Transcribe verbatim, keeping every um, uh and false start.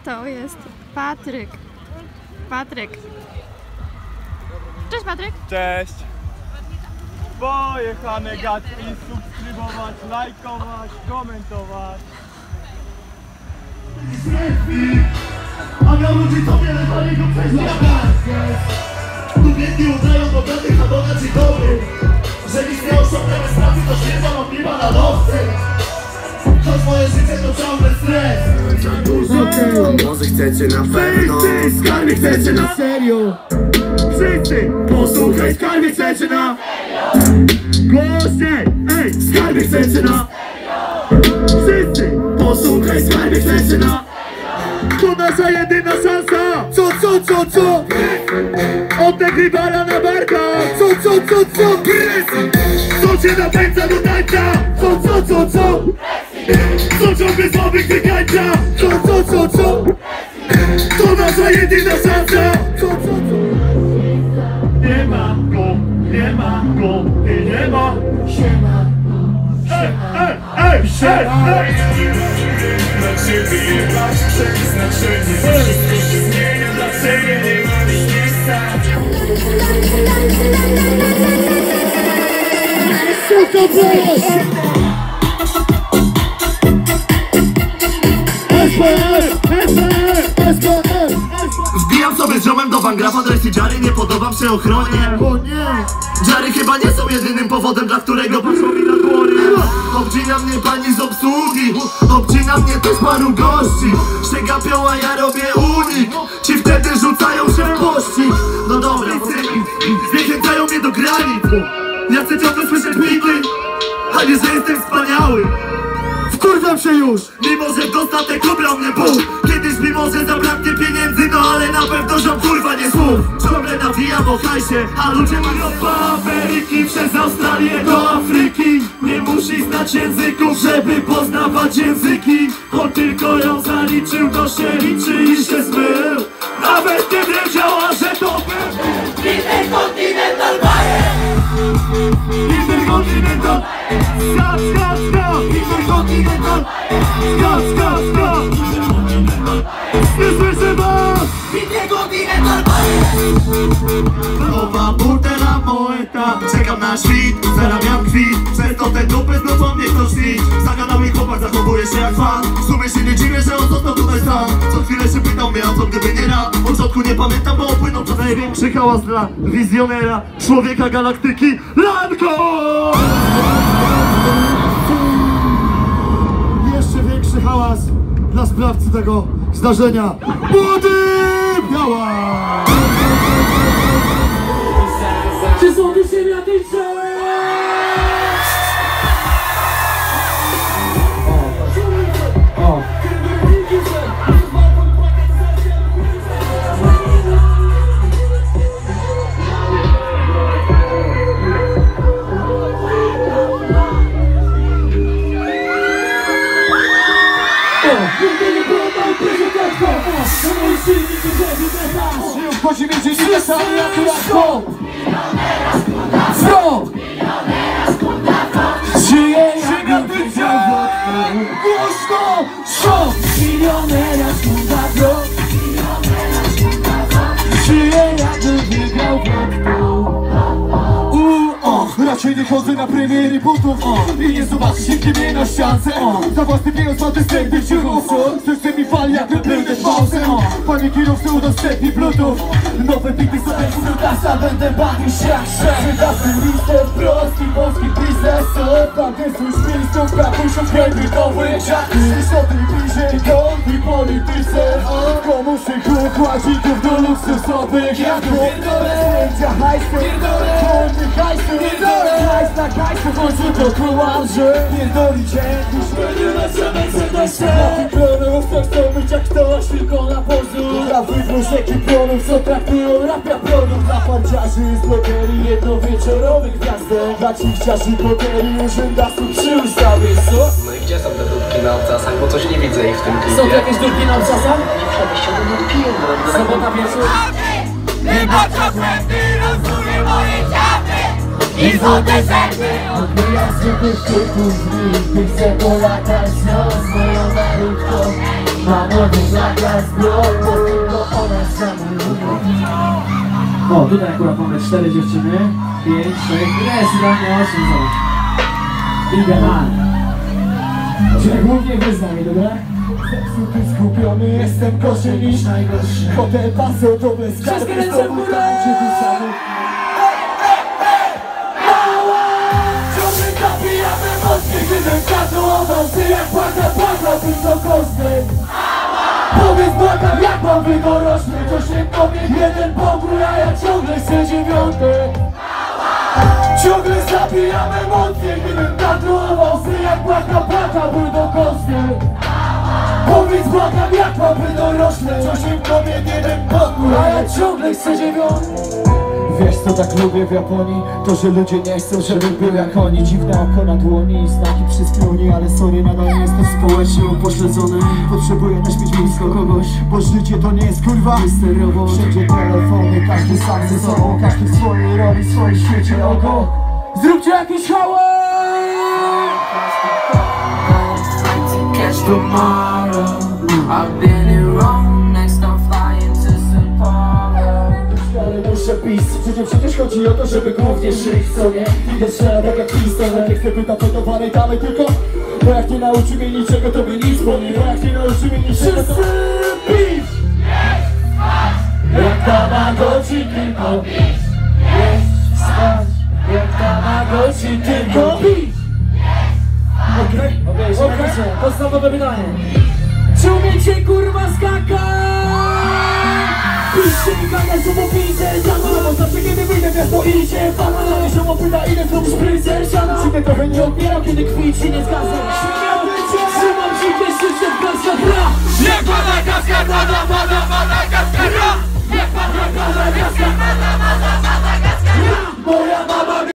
To jest Patryk. Patryk. Cześć Patryk. Cześć. Pojechane gadki, subskrybować, lajkować, komentować. A miał ludzi co wiele za niego prześladować. Tu biedni udają bogatych, a bogaci dobrych. Że nic nie osiągnę bez pracy, to świeża mam piwa na dowcy. Choć moje życie to ciągle stres. Okay. Może chcecie na pewno, skarbie chcecie na serio. Wszyscy, posłuchaj, skarbie chcecie na głośniej, ej, skarbie chcecie na wszyscy, posłuchaj, skarbie chcecie na to nasza jedyna szansa. Co, co, co, co? Oddech rywala na barkach. Co, co, co, co? Co cię napędza do tańca? Co, co, co, co? Co ciągle słabych wykańcza? Co, co, co, co? To nasza jedyna szansa. Co, co, co? Nie ma go, nie ma go i nie ma. Siema. Ej, ej, ej, siema. Na ciebie masz przeznaczenie. Wszystko się zmienia dla ciebie, nie ma miejsca. Suka boss! S P R, S P R, S P R. Wbijam sobie z ziomem do Wangrafa, dresy Jary, nie podobam się ochronie. O nie! Jary chyba nie są jedynym powodem, dla którego poszło mi na dłonie. Obcina mnie pani z obsługi, obcina mnie też paru gości. Szczegapią, a ja robię unik. Ci wtedy rzucają się w pościg. No dobra, zniechęcają mnie do granic. Ja chcę ciągle słyszeć bity, a nie, że jestem wspaniały. Wkurwiam się już, mimo że dostatek ubrał mnie Bóg. Kiedyś mimo że zabraknie pieniędzy, no ale na pewno ziom kurwa nie słów. Ciągle nawijam o hajsie, a ludzie mają Ameryki przez Australię do Afryki. Nie musi znać języków, żeby poznawać języki. On tylko ją zaliczył, to się liczy i się zmył. Nawet nie wiedziała, że to był Intercontinental Bayer. Intercontinental Skak, skak, skak. Intercontinental Skak, skak, skak. Nie słyszę was. Intercontinental Bayer. Nowa butela moeta. Czekam na świt, zarabiam kwit. Przez to te dupy znów o mnie ktoś śnić. Zagadał mi chłopak, zachowuje się jak fan. W sumie się nie dziwię, że on został tutaj sam. Co chwilę się pytał mnie, a co gdyby nie ja. Od początku nie pamiętam, bo opłynął to największy hałas dla wizjonera, człowieka galaktyki, Lanko! Jeszcze większy hałas dla sprawcy tego zdarzenia, Młody Biała! Czy są tu ziemiatycze? Wchodzi między nimi sami akurat to Front! Żyje jakby wygrał głośno! Szok! Milionera skunda blok. Żyje jakby wygrał Och, raczej nie chodzę na premiery butów i nie zobaczysz nigdy mnie na ściance. Za własny pieniądz mam dostępny ciurów. Serce mi fali jakby był też pauzę. Panie kierowcy udostępni bluetooth. Nowe bity sobie z Lukasa, będę bawił się jak szef. Przydawny mister, prosty polski biznes. Bandy swój szpilstów, kapuszą kredytowy. Żadny szyszoty bliżej do i polityce. Komu szyku kładzików do luksusowych jadów. Zdjęcia hajsu, wolny hajsu. Hajs na hajsu, w końcu to kułam, że pierdoli cię. Już będzie na samej serdecznie. Na tych klonów chcą być jak ktoś, tylko na pozór. Dla wydmuszek i plonów, co traktują rapia plonów. Dla parciarzy z loterii jednowieczorowych gwiazdek. Dla cichciarzy poterii urzędasów przy ustawie, co? No i gdzie są te dupki na obcasach, bo coś nie widzę ich w tym klipie. Są tu jakieś dupki na obcasach? Żebyś się nie odpił, no. Sobota wieczór. Nie patrzę błędy, rozumiem moje ciapy i złote zęby. Odbijam zwykłych typów w nich, chcę polatać z moją narutką. Mam odejść zagrać zbroj, bo tylko ona samolubą. O, tutaj akurat mamy cztery dziewczyny, pięć, sześć, jest idealnie osiem, zobacz. Idealnie. Czyli głównie wy z nami, dobra? Zepsuty, skupiony, jestem gorszy niż najgorszy. Hotel, pasy, to bez skarby, z tobą tańczy tu samy. Ciągle zabijamy mocniej, gdybym tatuował ty jak płaka, płaka, tym do kosty. Powiedz błagam, jak mam wydorośny, to się kobiet jeden pokój, a ja ciągle chcę dziewiąty. Ciągle zabijamy mocniej, gdybym tatuował ty jak płaka, płaka, był do kosty. Powiedz błagam, jak mam wydorośny, to się kobiet jeden pokój, a ja ciągle chcę dziewiąty. Wiesz co tak lubię w Japonii? To, że ludzie nie chcą, żebym był jak oni. Dziwne oko na dłoni i znaki przy skroni. Ale sorry, nadal nie jestem społecznie upośledzony. Potrzebuję też mieć blisko kogoś, bo życie to nie jest kurwa misterowo. Wszędzie telefony, każdy sam ze sobą. Każdy w swojej roli, w swoim świecie oko. Zróbcie jakiś hałas! Ale muszę pić, przecież przecież chodzi o to, żeby głównie żyć, co nie? Idę strzela tak jak pistolet, jak chcę pyta podawany damy tylko. Bo jak nie nauczy mnie niczego, to mi nic powiem. Bo jak nie nauczy mnie niczego, to... pić! Jak Tamagotchi tylko pić! Jeść, spać, jak Tamagotchi tylko pić! Okej, okej, okej, podstawowe pytanie. Czy umiecie kurwa skakać? Piszcie mi kania, co po picie, siano. Bo zawsze kiedy wyjdę, miasto idzie pana. Na się opyta, ile są szprycer, siano. Czy mnie trochę nie odbierał, kiedy kwit się nie zgadza. Trzymam się, jeszcze się w klaskach gra. Nie pada kaskada na